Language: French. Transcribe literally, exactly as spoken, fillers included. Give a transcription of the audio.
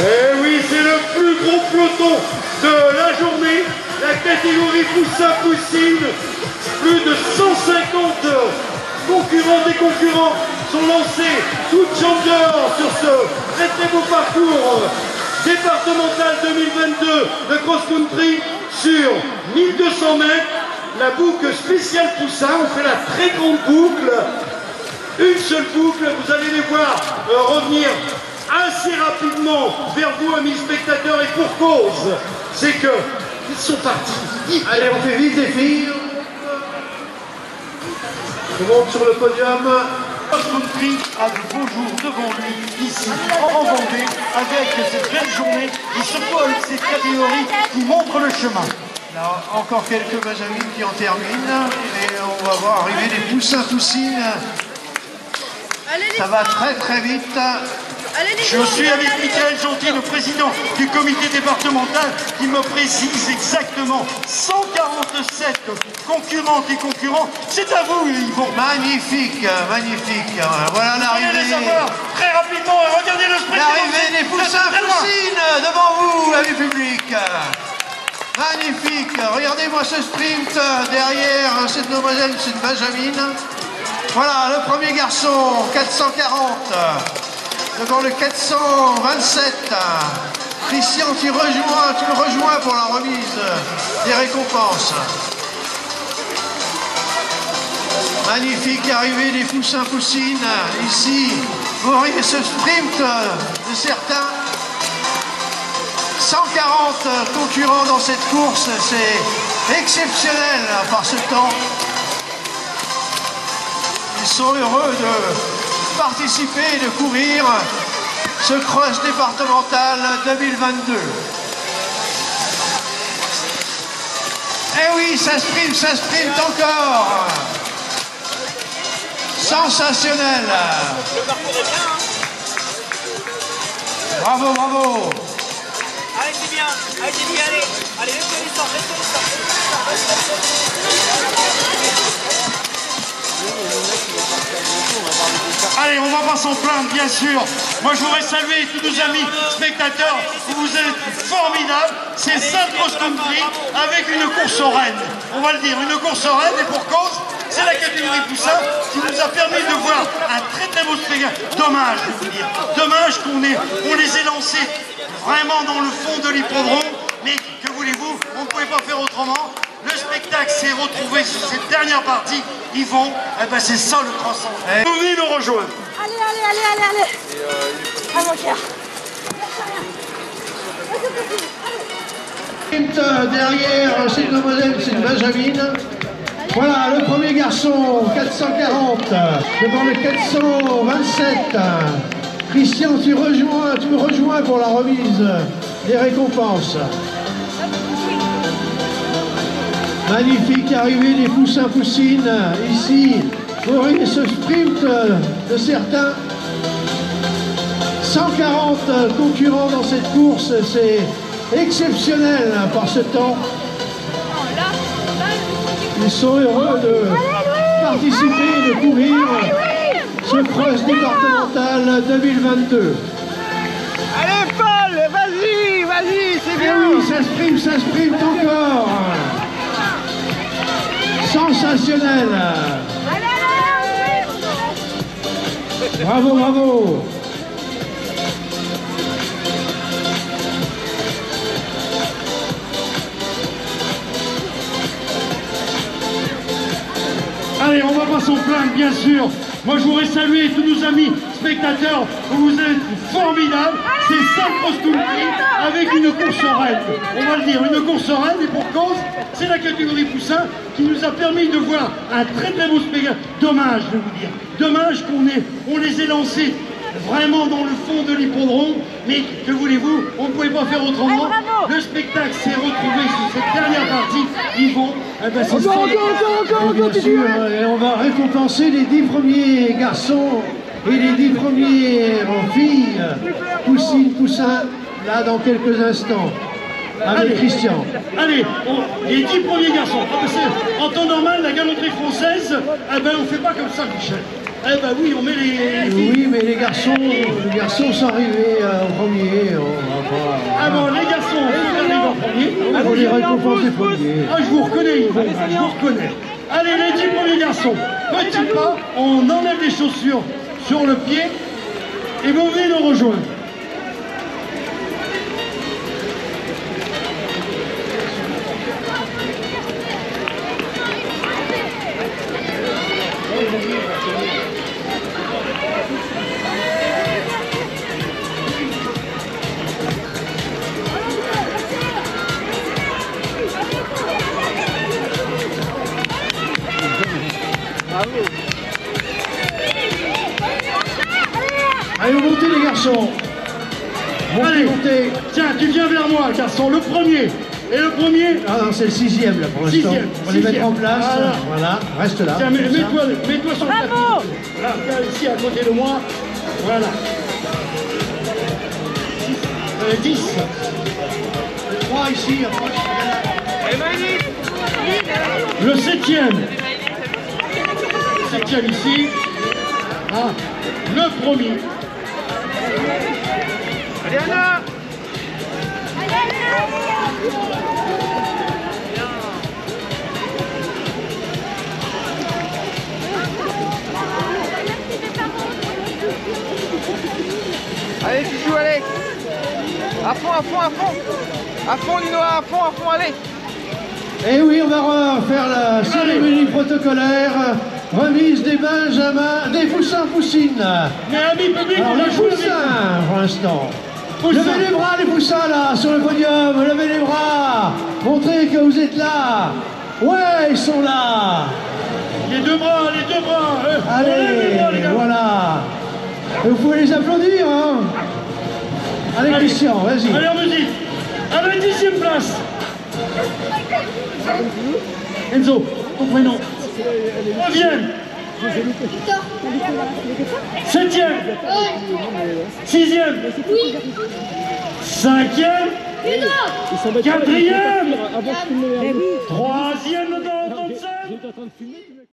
Eh oui, c'est le plus gros peloton de la journée. La catégorie poussin-poussine, plus de cent cinquante concurrents et concurrents sont lancés, toutes jambes dehors sur ce très très beau parcours départemental deux mille vingt-deux de cross-country sur mille deux cents mètres. La boucle spéciale poussin, on fait la très grande boucle, une seule boucle, vous allez les voir euh, revenir assez rapidement vers vous, amis spectateurs, et pour cause, c'est que ils sont partis. Allez, on fait vite les filles. On monte sur le podium. Cross-country a de beaux jours devant lui, ici, en Vendée, avec cette belle journée et surtout avec cette catégorie qui montre le chemin. Là, encore quelques benjamines qui en terminent et on va voir arriver les poussins poussines. Ça va très très vite. Je suis avec Michael Gentil, le président du comité départemental, qui me précise exactement cent quarante-sept concurrentes et concurrents. C'est à vous, Yvon. Magnifique, magnifique. Voilà l'arrivée. Très rapidement, regardez le sprint. L'arrivée des poussins poussines devant vous, amis public. Magnifique. Regardez-moi ce sprint derrière cette demoiselle, cette Benjamine. Voilà, le premier garçon, quatre cent quarante. Devant le quatre cent vingt-sept, Christian, tu rejoins, tu le rejoins pour la remise des récompenses. Magnifique arrivée des poussins poussines ici. Vous voyez ce sprint de certains. cent quarante concurrents dans cette course, c'est exceptionnel par ce temps. Ils sont heureux de participer et de courir ce cross départemental deux mille vingt-deux. Eh oui, ça sprint, ça sprint encore. Sensationnel. Le parcours est bien, hein. Bravo, bravo. Allez, c'est bien. Allez, c'est bien, allez. Allez, laissez-les sortir, laissez-les Allez, on va pas s'en plaindre, bien sûr. Moi, je voudrais saluer tous nos amis spectateurs. Vous êtes formidables. C'est Sainte Cross-Country avec une course aux rennes. On va le dire, une course aux rennes, et pour cause, c'est la catégorie poussin qui nous a permis de voir un très très beau spectacle. Dommage, je veux dire. Dommage qu'on ait, on les ait lancés vraiment dans le fond de l'hippodrome. Mais que voulez-vous, on ne pouvait pas faire autrement. Le spectacle s'est retrouvé sur cette dernière partie. Yvon, eh ben c'est ça le croissant. Eh. Vous venez nous rejoindre. Allez, allez, allez, allez, allez. À mon cœur. Derrière cette demoiselle, c'est une Benjamine. Voilà, le premier garçon, quatre cent quarante. Devant le quatre cent vingt-sept. Christian, tu rejoins, tu me rejoins pour la remise des récompenses. Magnifique arrivée des poussins poussines ici. Vous voyez ce sprint de certains. cent quarante concurrents dans cette course, c'est exceptionnel par ce temps. Ils sont heureux de participer et de courir ce cross départemental deux mille vingt-deux. Allez, Paul, vas-y, vas-y, c'est bien. Et oui, ça sprint, ça sprint encore. Sensationnel. Bravo, bravo. Allez, on va pas s'en plaindre, bien sûr. Moi, je voudrais saluer tous nos amis spectateurs. Vous êtes formidables. C'est Sainte Cross-Country avec une course aux rennes. On va le dire, une course aux rennes, et pour cause, c'est la catégorie poussin qui nous a permis de voir un très très beau spectacle. Dommage, je vais vous dire. Dommage qu'on ait, on les ait lancés vraiment dans le fond de l'hippodrome, mais que voulez-vous, on ne pouvait pas faire autrement. Le spectacle s'est retrouvé sur cette dernière partie. Yvon, eh ben c'est ça. Et bien sûr, et on va récompenser les dix premiers garçons et les dix premières filles, poussines, poussins, là dans quelques instants, avec Allez. Christian. Allez, on- les dix premiers garçons. Ah, ben c'est- en temps normal, la galanterie française, eh ben, on ne fait pas comme ça, Michel. Eh ben oui, on met les, les filles. Oui, mais les garçons, les garçons sont arrivés euh, au premier. On va pas... Ah bon, les garçons, ils arrivent en premier. On va les récompenser premiers. Ah, je vous reconnais, Yvon, je vous reconnais. Allez, les dix premiers garçons, petit pas, on enlève les chaussures sur le pied et vous venez nous rejoindre. Allez, vous montez les garçons. Montez, Allez, montez. Tiens, tu viens vers moi, garçon, le premier. Et le premier, Ah non, c'est le sixième là pour l'instant. Sixième, On va les mettre sixième. en place. Voilà. Voilà, reste là. tiens, mets- comme ça. mets-toi mets-toi sur le tapis. Là, viens ici à côté de moi. Voilà. Euh, dix. Trois ici, approche. Le septième. Septième ici. Ah, le premier. Allez, Anna. Allez, Fichou, allez. À fond, à fond, à fond. À fond, Nino, à fond, à fond, allez. Et oui, on va refaire la cérémonie protocolaire. Remise des Benjamins, des Poussins Poussines. Mais amis publics, Alors on les a joué avec Poussins pour l'instant. Poussins. Levez les bras les Poussins là, sur le podium. Levez les bras. Montrez que vous êtes là. Ouais, ils sont là. les deux bras, les deux bras. Euh, on lève les Allez, bras, les gars. voilà. Et vous pouvez les applaudir, hein. Allez, Allez. Christian, vas-y. Allez, en musique. À la dixième place. Enzo, ton prénom. Neuvième. Septième. Sixième. Cinquième. Quatrième. Troisième dans ton scène.